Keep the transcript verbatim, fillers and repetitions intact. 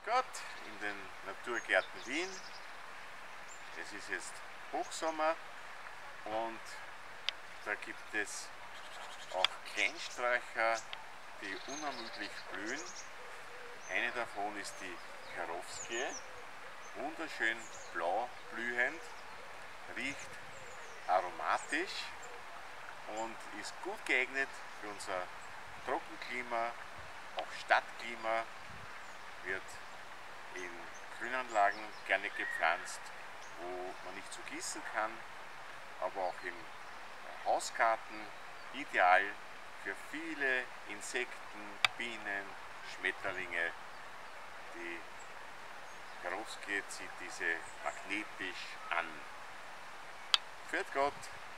Gott in den Naturgärten Wien. Es ist jetzt Hochsommer und da gibt es auch Kleinsträucher, die unermüdlich blühen. Eine davon ist die Karowskie, wunderschön blau blühend, riecht aromatisch und ist gut geeignet für unser Trockenklima, auch Stadtklima, wird in Grünanlagen gerne gepflanzt, wo man nicht so gießen kann, aber auch im Hausgarten ideal für viele Insekten, Bienen, Schmetterlinge. Die Karowskie zieht diese magnetisch an. Pfiat Gott!